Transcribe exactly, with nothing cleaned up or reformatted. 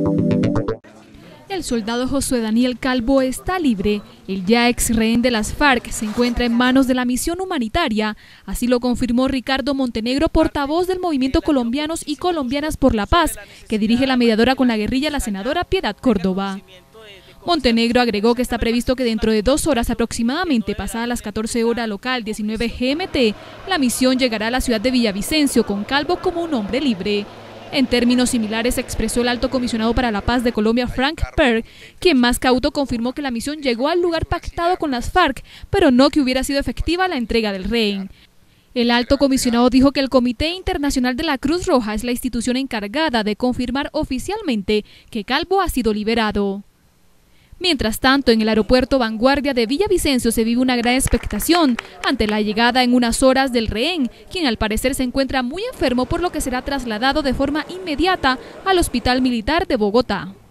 El soldado Josué Daniel Calvo está libre. El ya ex rehén de las FARC se encuentra en manos de la misión humanitaria. Así lo confirmó Ricardo Montenegro, portavoz del Movimiento Colombianos y Colombianas por la Paz, que dirige la mediadora con la guerrilla, la senadora Piedad Córdoba. Montenegro agregó que está previsto que dentro de dos horas aproximadamente, pasadas las catorce horas local, diecinueve G M T, la misión llegará a la ciudad de Villavicencio con Calvo como un hombre libre. En términos similares expresó el alto comisionado para la paz de Colombia, Frank Perg, quien más cauto confirmó que la misión llegó al lugar pactado con las FARC, pero no que hubiera sido efectiva la entrega del rehén. El alto comisionado dijo que el Comité Internacional de la Cruz Roja es la institución encargada de confirmar oficialmente que Calvo ha sido liberado. Mientras tanto, en el aeropuerto Vanguardia de Villavicencio se vive una gran expectación ante la llegada en unas horas del rehén, quien al parecer se encuentra muy enfermo, por lo que será trasladado de forma inmediata al Hospital Militar de Bogotá.